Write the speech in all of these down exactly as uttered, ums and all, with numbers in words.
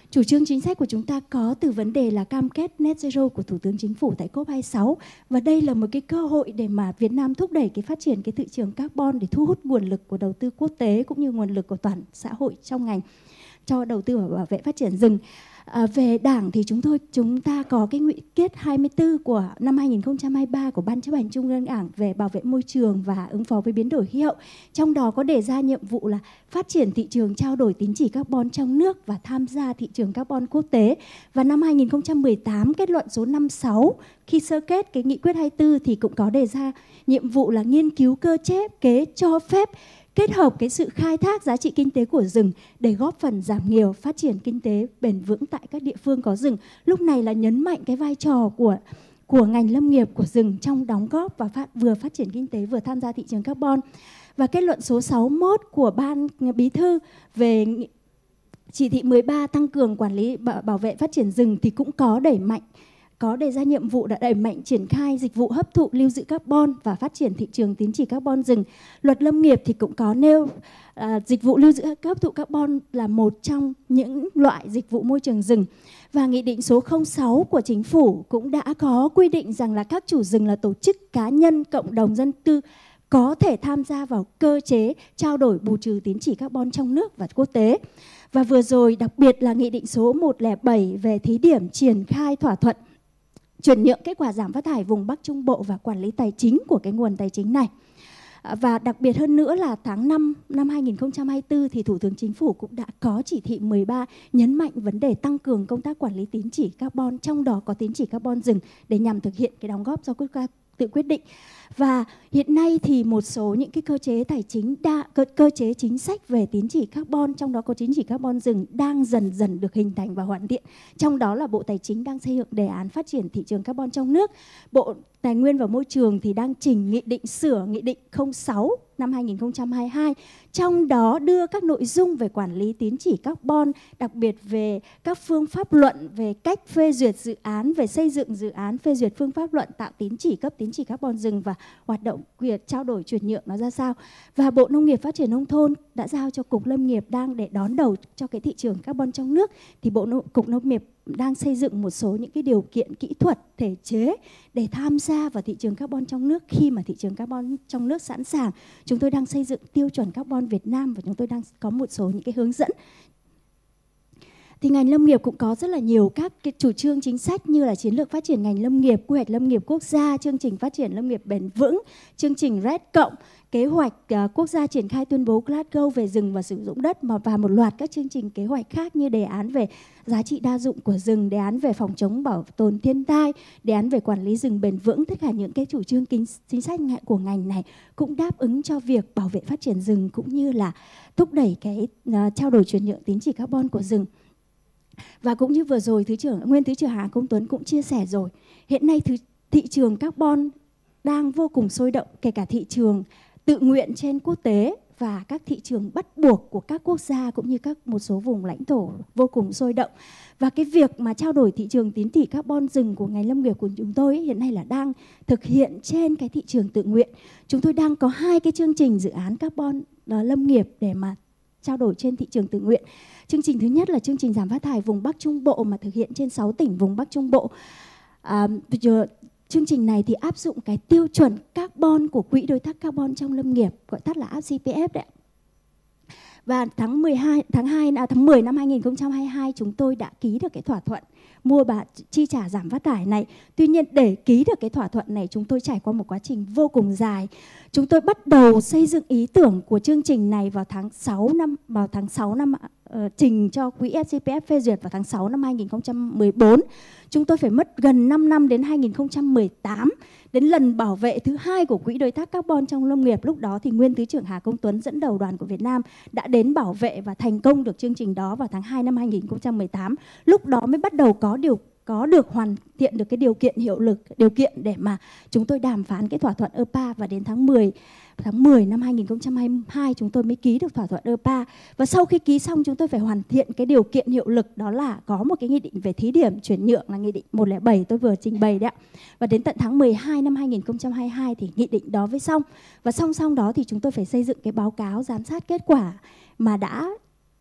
Chủ trương chính sách của chúng ta có từ vấn đề là cam kết net zero của Thủ tướng Chính phủ tại COP hai mươi sáu. Và đây là một cái cơ hội để mà Việt Nam thúc đẩy cái phát triển cái thị trường carbon để thu hút nguồn lực của đầu tư quốc tế cũng như nguồn lực của toàn xã hội trong ngành cho đầu tư và bảo vệ phát triển rừng. À, về Đảng thì chúng tôi chúng ta có cái nghị quyết hai mươi tư của năm hai nghìn không trăm hai mươi ba của Ban chấp hành Trung ương Đảng về bảo vệ môi trường và ứng phó với biến đổi khí hậu. Trong đó có đề ra nhiệm vụ là phát triển thị trường trao đổi tín chỉ carbon trong nước và tham gia thị trường carbon quốc tế. Và năm hai nghìn không trăm mười tám, kết luận số năm mươi sáu khi sơ kết cái nghị quyết hai mươi tư thì cũng có đề ra nhiệm vụ là nghiên cứu cơ chế kế cho phép kết hợp cái sự khai thác giá trị kinh tế của rừng để góp phần giảm nghèo, phát triển kinh tế bền vững tại các địa phương có rừng. Lúc này là nhấn mạnh cái vai trò của của ngành lâm nghiệp của rừng trong đóng góp và phát, vừa phát triển kinh tế vừa tham gia thị trường carbon. Và kết luận số sáu mươi mốt của Ban Bí thư về chỉ thị mười ba tăng cường quản lý bảo vệ phát triển rừng thì cũng có đẩy mạnh có đề ra nhiệm vụ đã đẩy mạnh triển khai dịch vụ hấp thụ lưu giữ carbon và phát triển thị trường tín chỉ carbon rừng. Luật lâm nghiệp thì cũng có nêu à, dịch vụ lưu giữ hấp thụ carbon là một trong những loại dịch vụ môi trường rừng. Và nghị định số không sáu của Chính phủ cũng đã có quy định rằng là các chủ rừng là tổ chức cá nhân, cộng đồng dân tư có thể tham gia vào cơ chế trao đổi bù trừ tín chỉ carbon trong nước và quốc tế. Và vừa rồi đặc biệt là nghị định số một không bảy về thí điểm triển khai thỏa thuận chuyển nhượng kết quả giảm phát thải vùng Bắc Trung Bộ và quản lý tài chính của cái nguồn tài chính này. Và đặc biệt hơn nữa là tháng năm năm hai nghìn không trăm hai mươi tư thì Thủ tướng Chính phủ cũng đã có chỉ thị mười ba nhấn mạnh vấn đề tăng cường công tác quản lý tín chỉ carbon, trong đó có tín chỉ carbon rừng để nhằm thực hiện cái đóng góp do quốc gia tự quyết định. Và hiện nay thì một số những cái cơ chế tài chính đa, cơ, cơ chế chính sách về tín chỉ carbon, trong đó có tín chỉ carbon rừng đang dần dần được hình thành và hoàn thiện. Trong đó là Bộ Tài chính đang xây dựng đề án phát triển thị trường carbon trong nước. Bộ Tài nguyên và Môi trường thì đang trình nghị định sửa nghị định không sáu năm hai nghìn không trăm hai mươi hai, trong đó đưa các nội dung về quản lý tín chỉ carbon, đặc biệt về các phương pháp luận về cách phê duyệt dự án, về xây dựng dự án, phê duyệt phương pháp luận tạo tín chỉ, cấp tín chỉ carbon rừng và hoạt động việc trao đổi chuyển nhượng nó ra sao. Và Bộ Nông nghiệp Phát triển Nông thôn đã giao cho Cục Lâm nghiệp đang để đón đầu cho cái thị trường carbon trong nước, thì Bộ Nông, Cục Nông nghiệp đang xây dựng một số những cái điều kiện kỹ thuật, thể chế để tham gia vào thị trường carbon trong nước. Khi mà thị trường carbon trong nước sẵn sàng, chúng tôi đang xây dựng tiêu chuẩn carbon Việt Nam và chúng tôi đang có một số những cái hướng dẫn. Thì ngành lâm nghiệp cũng có rất là nhiều các cái chủ trương chính sách như là chiến lược phát triển ngành lâm nghiệp, quy hoạch lâm nghiệp quốc gia, chương trình phát triển lâm nghiệp bền vững, chương trình rét cộng, kế hoạch uh, quốc gia triển khai tuyên bố Glasgow về rừng và sử dụng đất, mà và một loạt các chương trình kế hoạch khác như đề án về giá trị đa dụng của rừng, đề án về phòng chống bảo tồn thiên tai, đề án về quản lý rừng bền vững. Tất cả những cái chủ trương chính sách của ngành này cũng đáp ứng cho việc bảo vệ phát triển rừng cũng như là thúc đẩy cái uh, trao đổi chuyển nhượng tín chỉ carbon của rừng. Và cũng như vừa rồi Thứ trưởng Nguyên Thứ trưởng Hà Công Tuấn cũng chia sẻ rồi, hiện nay thứ, thị trường carbon đang vô cùng sôi động, kể cả thị trường tự nguyện trên quốc tế và các thị trường bắt buộc của các quốc gia cũng như các một số vùng lãnh thổ vô cùng sôi động. Và cái việc mà trao đổi thị trường tín chỉ carbon rừng của ngành lâm nghiệp của chúng tôi ấy, hiện nay là đang thực hiện trên cái thị trường tự nguyện. Chúng tôi đang có hai cái chương trình dự án carbon lâm nghiệp để mà trao đổi trên thị trường tự nguyện. Chương trình thứ nhất là chương trình giảm phát thải vùng Bắc Trung Bộ mà thực hiện trên sáu tỉnh vùng Bắc Trung Bộ. À, chương trình này thì áp dụng cái tiêu chuẩn carbon của Quỹ đối tác carbon trong lâm nghiệp, gọi tắt là a xê pê ép đấy. Và tháng mười hai tháng hai à, tháng mười năm hai nghìn không trăm hai mươi hai chúng tôi đã ký được cái thỏa thuận mua và chi trả giảm phát thải này. Tuy nhiên để ký được cái thỏa thuận này chúng tôi trải qua một quá trình vô cùng dài. Chúng tôi bắt đầu xây dựng ý tưởng của chương trình này vào tháng sáu năm vào tháng sáu năm uh, trình cho quỹ a xê pê ép phê duyệt vào tháng sáu năm hai nghìn không trăm mười bốn. Chúng tôi phải mất gần năm năm đến hai nghìn không trăm mười tám, đến lần bảo vệ thứ hai của Quỹ đối tác carbon trong lâm nghiệp. Lúc đó thì Nguyên Thứ trưởng Hà Công Tuấn dẫn đầu đoàn của Việt Nam đã đến bảo vệ và thành công được chương trình đó vào tháng hai năm hai nghìn không trăm mười tám. Lúc đó mới bắt đầu có điều có được hoàn thiện được cái điều kiện hiệu lực, điều kiện để mà chúng tôi đàm phán cái thỏa thuận e pê a, và đến tháng mười tháng mười năm hai nghìn không trăm hai mươi hai chúng tôi mới ký được thỏa thuận e pê a. Và sau khi ký xong chúng tôi phải hoàn thiện cái điều kiện hiệu lực, đó là có một cái nghị định về thí điểm chuyển nhượng là nghị định một không bảy tôi vừa trình bày đấy ạ. Và đến tận tháng mười hai năm hai nghìn không trăm hai mươi hai thì nghị định đó mới xong. Và song song đó thì chúng tôi phải xây dựng cái báo cáo giám sát kết quả mà đã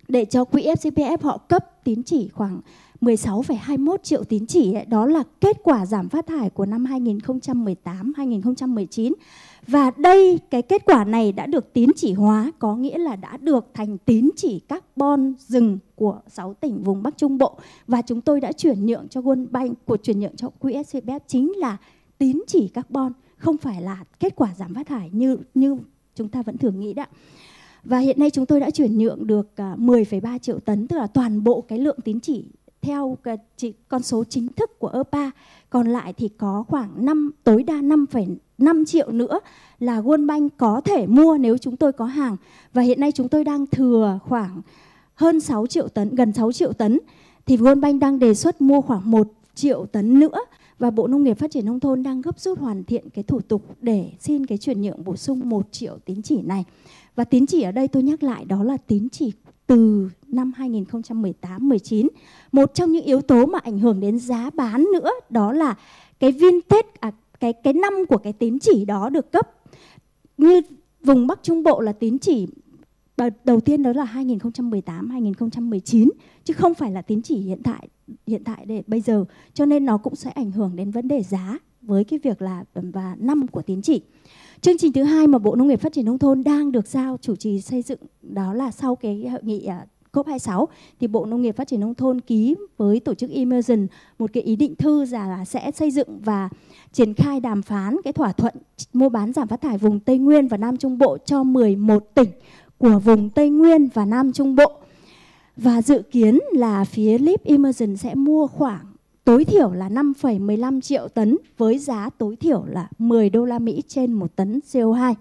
để cho quỹ ép xê pê ép họ cấp tín chỉ khoảng mười sáu phẩy hai mươi mốt triệu tín chỉ ấy. Đó là kết quả giảm phát thải của năm hai nghìn không trăm mười tám hai nghìn không trăm mười chín. Và đây, cái kết quả này đã được tín chỉ hóa, có nghĩa là đã được thành tín chỉ carbon rừng của sáu tỉnh vùng Bắc Trung Bộ. Và chúng tôi đã chuyển nhượng cho World Bank, của chuyển nhượng cho quỹ ép xê pê ép chính là tín chỉ carbon, không phải là kết quả giảm phát thải như, như chúng ta vẫn thường nghĩ đó. Và hiện nay chúng tôi đã chuyển nhượng được mười phẩy ba triệu tấn, tức là toàn bộ cái lượng tín chỉ theo cái con số chính thức của e pê a. Còn lại thì có khoảng năm, tối đa năm phẩy năm triệu nữa là World Bank có thể mua nếu chúng tôi có hàng. Và hiện nay chúng tôi đang thừa khoảng hơn sáu triệu tấn, gần sáu triệu tấn. Thì World Bank đang đề xuất mua khoảng một triệu tấn nữa. Và Bộ Nông nghiệp Phát triển Nông thôn đang gấp rút hoàn thiện cái thủ tục để xin cái chuyển nhượng bổ sung một triệu tín chỉ này. Và tín chỉ ở đây tôi nhắc lại đó là tín chỉ từ năm hai nghìn không trăm mười tám mười chín. Một trong những yếu tố mà ảnh hưởng đến giá bán nữa đó là cái vintage, à, cái, cái năm của cái tín chỉ đó được cấp. Như vùng Bắc Trung Bộ là tín chỉ đầu tiên đó là hai nghìn không trăm mười tám hai nghìn không trăm mười chín, chứ không phải là tín chỉ hiện tại hiện tại để bây giờ, cho nên nó cũng sẽ ảnh hưởng đến vấn đề giá với cái việc là và năm của tín chỉ. Chương trình thứ hai mà Bộ Nông nghiệp Phát triển Nông thôn đang được giao chủ trì xây dựng đó là sau cái hội nghị uh, cốp hai mươi sáu thì Bộ Nông nghiệp Phát triển Nông thôn ký với tổ chức Emerson một cái ý định thư là sẽ xây dựng và triển khai đàm phán cái thỏa thuận mua bán giảm phát thải vùng Tây Nguyên và Nam Trung Bộ cho mười một tỉnh của vùng Tây Nguyên và Nam Trung Bộ. Và dự kiến là phía Leap Emerson sẽ mua khoảng tối thiểu là năm phẩy mười lăm triệu tấn với giá tối thiểu là mười đô la Mỹ trên một tấn xê o hai.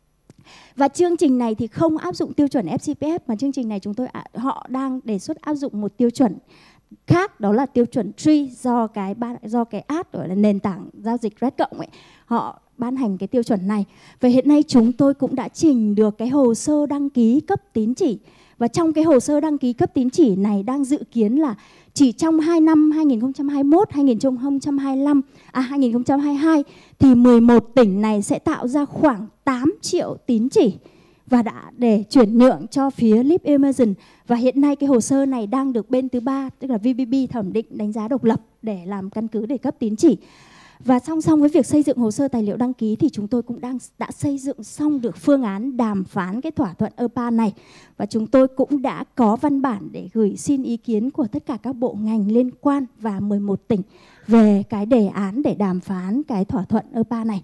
Và chương trình này thì không áp dụng tiêu chuẩn ép xê pê ép mà chương trình này chúng tôi họ đang đề xuất áp dụng một tiêu chuẩn khác, đó là tiêu chuẩn Tree do cái do cái app gọi là nền tảng giao dịch Red Cộng ấy, họ ban hành cái tiêu chuẩn này. Và hiện nay chúng tôi cũng đã trình được cái hồ sơ đăng ký cấp tín chỉ. Và trong cái hồ sơ đăng ký cấp tín chỉ này đang dự kiến là chỉ trong hai năm hai nghìn không trăm hai mươi mốt hai nghìn không trăm hai mươi lăm à hai nghìn không trăm hai mươi hai thì mười một tỉnh này sẽ tạo ra khoảng tám triệu tín chỉ và đã để chuyển nhượng cho phía Leap Emerson. Và hiện nay cái hồ sơ này đang được bên thứ ba, tức là vê bê bê thẩm định đánh giá độc lập để làm căn cứ để cấp tín chỉ. Và song song với việc xây dựng hồ sơ tài liệu đăng ký thì chúng tôi cũng đang đã xây dựng xong được phương án đàm phán cái thỏa thuận e pê a này. Và chúng tôi cũng đã có văn bản để gửi xin ý kiến của tất cả các bộ ngành liên quan và mười một tỉnh về cái đề án để đàm phán cái thỏa thuận e pê a này.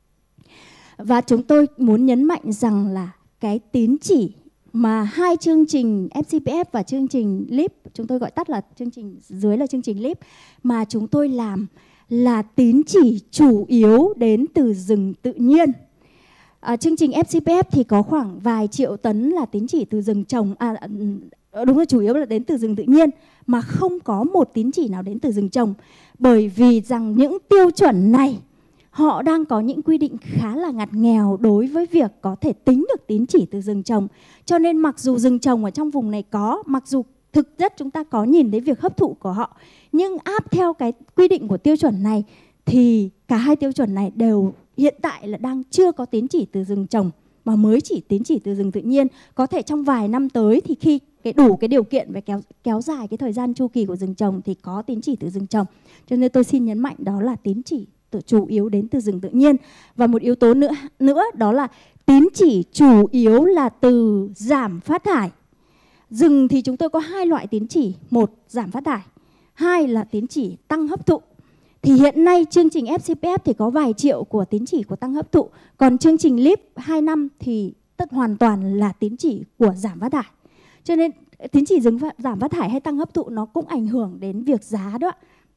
Và chúng tôi muốn nhấn mạnh rằng là cái tín chỉ mà hai chương trình ép xê pê ép và chương trình Leap, chúng tôi gọi tắt là chương trình dưới là chương trình Leap, mà chúng tôi làm là tín chỉ chủ yếu đến từ rừng tự nhiên. À, chương trình ép xê pê ép thì có khoảng vài triệu tấn là tín chỉ từ rừng trồng, à, đúng là chủ yếu là đến từ rừng tự nhiên, mà không có một tín chỉ nào đến từ rừng trồng. Bởi vì rằng những tiêu chuẩn này họ đang có những quy định khá là ngặt nghèo đối với việc có thể tính được tín chỉ từ rừng trồng. Cho nên mặc dù rừng trồng ở trong vùng này có, mặc dù thực chất chúng ta có nhìn thấy việc hấp thụ của họ, nhưng áp theo cái quy định của tiêu chuẩn này thì cả hai tiêu chuẩn này đều hiện tại là đang chưa có tín chỉ từ rừng trồng mà mới chỉ tín chỉ từ rừng tự nhiên. Có thể trong vài năm tới thì khi cái đủ cái điều kiện về kéo kéo dài cái thời gian chu kỳ của rừng trồng thì có tín chỉ từ rừng trồng. Cho nên tôi xin nhấn mạnh đó là tín chỉ chủ yếu đến từ rừng tự nhiên. Và một yếu tố nữa nữa đó là tín chỉ chủ yếu là từ giảm phát thải. Rừng thì chúng tôi có hai loại tín chỉ, một giảm phát thải, hai là tín chỉ tăng hấp thụ. Thì hiện nay chương trình ép xê pê ép thì có vài triệu của tín chỉ của tăng hấp thụ, còn chương trình Leap hai năm thì tất hoàn toàn là tín chỉ của giảm phát thải. Cho nên tín chỉ dừng giảm phát thải hay tăng hấp thụ nó cũng ảnh hưởng đến việc giá đó.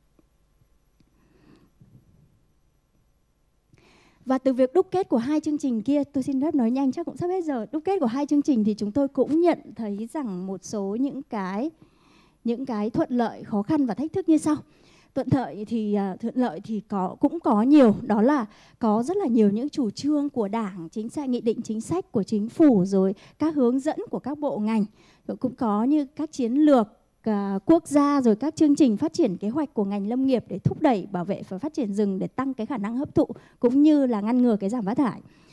Và từ việc đúc kết của hai chương trình kia, tôi xin phép nói nhanh chắc cũng sắp hết giờ. Đúc kết của hai chương trình thì chúng tôi cũng nhận thấy rằng một số những cái những cái thuận lợi, khó khăn và thách thức như sau. Thuận lợi thì uh, thuận lợi thì có cũng có nhiều, đó là có rất là nhiều những chủ trương của Đảng, chính sách, nghị định chính sách của chính phủ, rồi các hướng dẫn của các bộ ngành, rồi cũng có như các chiến lược uh, quốc gia, rồi các chương trình phát triển kế hoạch của ngành lâm nghiệp để thúc đẩy bảo vệ và phát triển rừng để tăng cái khả năng hấp thụ cũng như là ngăn ngừa cái giảm phát thải.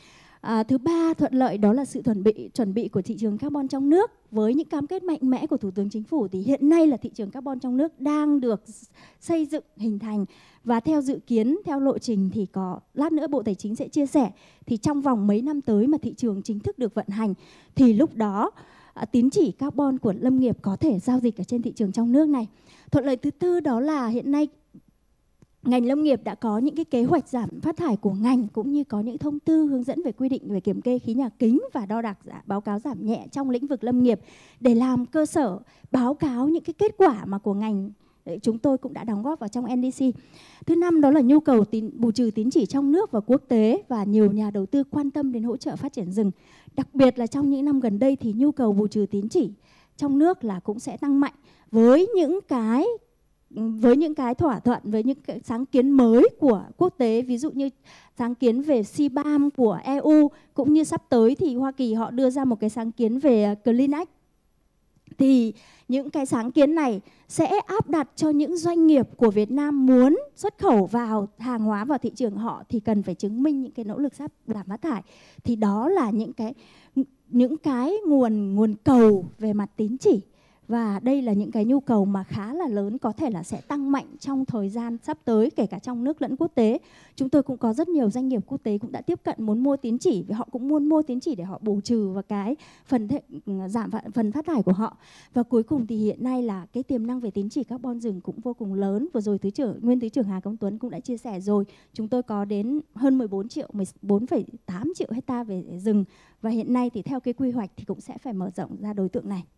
À, thứ ba thuận lợi đó là sự chuẩn bị chuẩn bị của thị trường carbon trong nước. Với những cam kết mạnh mẽ của Thủ tướng Chính phủ thì hiện nay là thị trường carbon trong nước đang được xây dựng, hình thành. Và theo dự kiến, theo lộ trình thì có lát nữa Bộ Tài chính sẽ chia sẻ, thì trong vòng mấy năm tới mà thị trường chính thức được vận hành thì lúc đó à, tín chỉ carbon của lâm nghiệp có thể giao dịch ở trên thị trường trong nước này. Thuận lợi thứ tư đó là hiện nay ngành lâm nghiệp đã có những cái kế hoạch giảm phát thải của ngành, cũng như có những thông tư hướng dẫn về quy định về kiểm kê khí nhà kính và đo đạc báo cáo giảm nhẹ trong lĩnh vực lâm nghiệp để làm cơ sở báo cáo những cái kết quả mà của ngành chúng tôi cũng đã đóng góp vào trong en đê xê. Thứ năm đó là nhu cầu tín, bù trừ tín chỉ trong nước và quốc tế, và nhiều nhà đầu tư quan tâm đến hỗ trợ phát triển rừng. Đặc biệt là trong những năm gần đây thì nhu cầu bù trừ tín chỉ trong nước là cũng sẽ tăng mạnh với những cái với những cái thỏa thuận, với những cái sáng kiến mới của quốc tế, ví dụ như sáng kiến về xê bam của e u, cũng như sắp tới thì Hoa Kỳ họ đưa ra một cái sáng kiến về Clean Act. Thì những cái sáng kiến này sẽ áp đặt cho những doanh nghiệp của Việt Nam muốn xuất khẩu vào hàng hóa vào thị trường họ thì cần phải chứng minh những cái nỗ lực giảm phát thải. Thì đó là những cái những cái nguồn nguồn cầu về mặt tín chỉ. Và đây là những cái nhu cầu mà khá là lớn, có thể là sẽ tăng mạnh trong thời gian sắp tới, kể cả trong nước lẫn quốc tế. Chúng tôi cũng có rất nhiều doanh nghiệp quốc tế cũng đã tiếp cận muốn mua tín chỉ, vì họ cũng muốn mua tín chỉ để họ bù trừ vào cái phần thể, giảm phần phát thải của họ. Và cuối cùng thì hiện nay là cái tiềm năng về tín chỉ carbon rừng cũng vô cùng lớn. Vừa rồi Thứ trưởng Nguyên Thứ trưởng Hà Công Tuấn cũng đã chia sẻ rồi. Chúng tôi có đến hơn mười bốn triệu, mười bốn phẩy tám triệu hecta về rừng. Và hiện nay thì theo cái quy hoạch thì cũng sẽ phải mở rộng ra đối tượng này.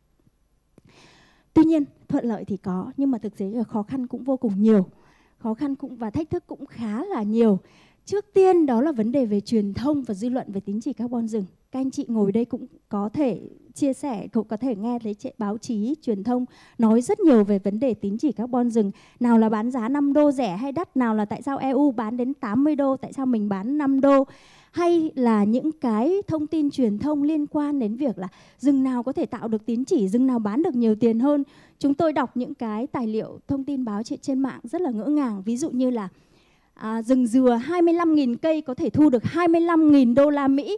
Tuy nhiên thuận lợi thì có, nhưng mà thực tế là khó khăn cũng vô cùng nhiều. Khó khăn cũng và thách thức cũng khá là nhiều. Trước tiên đó là vấn đề về truyền thông và dư luận về tín chỉ carbon rừng. Các anh chị ngồi đây cũng có thể chia sẻ, cũng có thể nghe thấy báo chí, truyền thông nói rất nhiều về vấn đề tín chỉ carbon rừng. Nào là bán giá năm đô rẻ hay đắt, nào là tại sao e u bán đến tám mươi đô, tại sao mình bán năm đô. Hay là những cái thông tin truyền thông liên quan đến việc là rừng nào có thể tạo được tín chỉ, rừng nào bán được nhiều tiền hơn. Chúng tôi đọc những cái tài liệu thông tin báo trên, trên mạng rất là ngỡ ngàng. Ví dụ như là à, rừng dừa hai mươi lăm nghìn cây có thể thu được hai mươi lăm nghìn đô la Mỹ.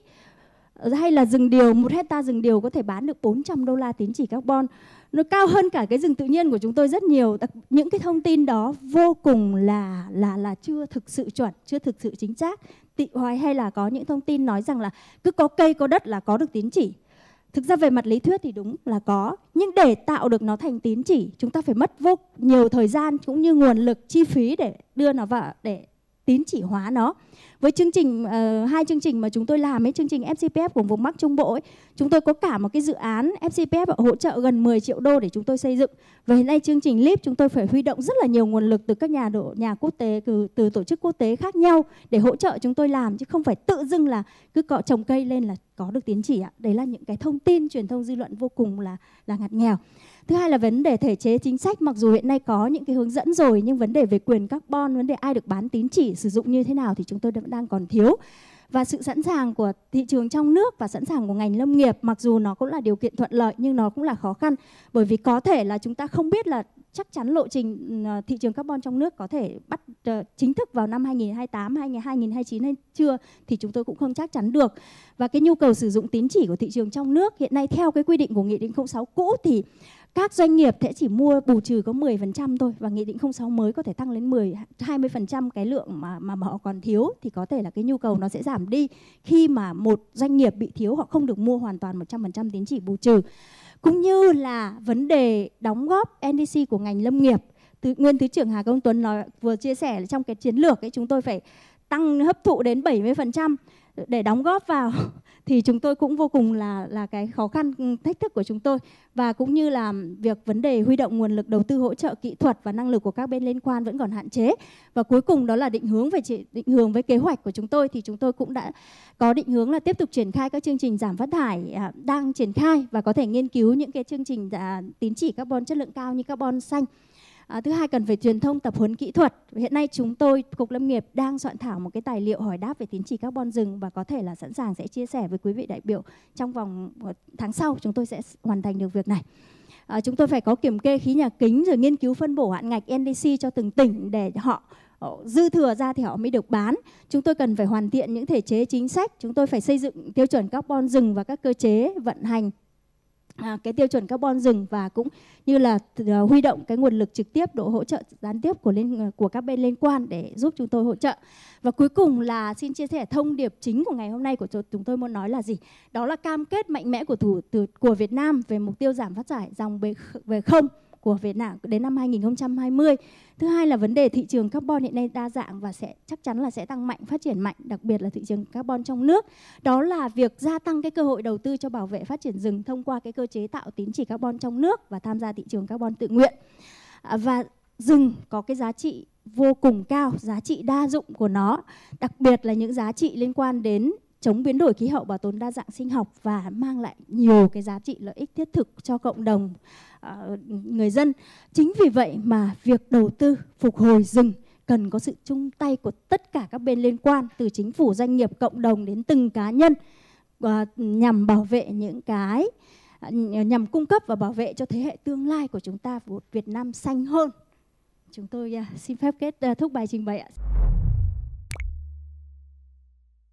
Hay là rừng điều, một hecta rừng điều có thể bán được bốn trăm đô la tín chỉ carbon. Nó cao hơn cả cái rừng tự nhiên của chúng tôi rất nhiều. Những cái thông tin đó vô cùng là, là, là chưa thực sự chuẩn, chưa thực sự chính xác. Tị hoài hay là có những thông tin nói rằng là cứ có cây có đất là có được tín chỉ. Thực ra về mặt lý thuyết thì đúng là có, nhưng để tạo được nó thành tín chỉ chúng ta phải mất vô nhiều thời gian cũng như nguồn lực, chi phí để đưa nó vào, để tín chỉ hóa nó. Với chương trình uh, hai chương trình mà chúng tôi làm ấy, chương trình ép xê pê ép của vùng Bắc Trung Bộ ấy, chúng tôi có cả một cái dự án ép xê pê ép hỗ trợ gần mười triệu đô để chúng tôi xây dựng. Và hiện nay chương trình lip chúng tôi phải huy động rất là nhiều nguồn lực từ các nhà độ nhà quốc tế, từ, từ tổ chức quốc tế khác nhau để hỗ trợ chúng tôi làm, chứ không phải tự dưng là cứ cọ trồng cây lên là có được tín chỉ ạ. Đấy là những cái thông tin truyền thông dư luận vô cùng là là ngặt nghèo. Thứ hai là vấn đề thể chế chính sách, mặc dù hiện nay có những cái hướng dẫn rồi nhưng vấn đề về quyền carbon, vấn đề ai được bán tín chỉ, sử dụng như thế nào thì chúng tôi vẫn đang còn thiếu. Và sự sẵn sàng của thị trường trong nước và sẵn sàng của ngành lâm nghiệp, mặc dù nó cũng là điều kiện thuận lợi nhưng nó cũng là khó khăn, bởi vì có thể là chúng ta không biết là chắc chắn lộ trình thị trường carbon trong nước có thể bắt uh, chính thức vào năm hai nghìn không trăm hai mươi tám, hai nghìn không trăm hai mươi chín hay chưa thì chúng tôi cũng không chắc chắn được. Và cái nhu cầu sử dụng tín chỉ của thị trường trong nước hiện nay theo cái quy định của Nghị định không sáu cũ thì các doanh nghiệp sẽ chỉ mua bù trừ có mười phần trăm thôi, và Nghị định không sáu mới có thể tăng lên mười, hai mươi phần trăm cái lượng mà, mà họ còn thiếu, thì có thể là cái nhu cầu nó sẽ giảm đi khi mà một doanh nghiệp bị thiếu, họ không được mua hoàn toàn một trăm phần trăm tín chỉ bù trừ. Cũng như là vấn đề đóng góp en đê xê của ngành lâm nghiệp. Từ, Nguyên Thứ trưởng Hà Công Tuấn nói, vừa chia sẻ là trong cái chiến lược ấy chúng tôi phải tăng hấp thụ đến bảy mươi phần trăm để đóng góp vào thì chúng tôi cũng vô cùng là là cái khó khăn, thách thức của chúng tôi. Và cũng như là việc vấn đề huy động nguồn lực đầu tư hỗ trợ kỹ thuật và năng lực của các bên liên quan vẫn còn hạn chế. Và cuối cùng đó là định hướng về định hướng với kế hoạch của chúng tôi, thì chúng tôi cũng đã có định hướng là tiếp tục triển khai các chương trình giảm phát thải à, đang triển khai, và có thể nghiên cứu những cái chương trình à, tín chỉ carbon chất lượng cao như carbon xanh. À, thứ hai cần phải truyền thông, tập huấn kỹ thuật. Hiện nay chúng tôi, Cục Lâm nghiệp đang soạn thảo một cái tài liệu hỏi đáp về tín chỉ carbon rừng, và có thể là sẵn sàng sẽ chia sẻ với quý vị đại biểu trong vòng tháng sau chúng tôi sẽ hoàn thành được việc này. À, chúng tôi phải có kiểm kê khí nhà kính, rồi nghiên cứu phân bổ hạn ngạch en đê xê cho từng tỉnh để họ dư thừa ra thì họ mới được bán. Chúng tôi cần phải hoàn thiện những thể chế chính sách, chúng tôi phải xây dựng tiêu chuẩn carbon rừng và các cơ chế vận hành À, cái tiêu chuẩn carbon rừng, và cũng như là uh, huy động cái nguồn lực trực tiếp, độ hỗ trợ gián tiếp của liên, của các bên liên quan để giúp chúng tôi hỗ trợ. Và cuối cùng là xin chia sẻ thông điệp chính của ngày hôm nay của chúng tôi muốn nói là gì? Đó là cam kết mạnh mẽ của thủ từ, của Việt Nam về mục tiêu giảm phát thải dòng về, về không của Việt Nam đến năm hai nghìn không trăm hai mươi. Thứ hai là vấn đề thị trường carbon hiện nay đa dạng và sẽ chắc chắn là sẽ tăng mạnh, phát triển mạnh, đặc biệt là thị trường carbon trong nước. Đó là việc gia tăng cái cơ hội đầu tư cho bảo vệ phát triển rừng thông qua cái cơ chế tạo tín chỉ carbon trong nước và tham gia thị trường carbon tự nguyện. À, và rừng có cái giá trị vô cùng cao, giá trị đa dụng của nó, đặc biệt là những giá trị liên quan đến chống biến đổi khí hậu, bảo tồn đa dạng sinh học và mang lại nhiều cái giá trị lợi ích thiết thực cho cộng đồng uh, người dân. Chính vì vậy mà việc đầu tư phục hồi rừng cần có sự chung tay của tất cả các bên liên quan, từ chính phủ, doanh nghiệp, cộng đồng đến từng cá nhân, uh, nhằm bảo vệ những cái uh, nhằm cung cấp và bảo vệ cho thế hệ tương lai của chúng ta, một Việt Nam xanh hơn. Chúng tôi uh, xin phép kết uh, thúc bài trình bày ạ.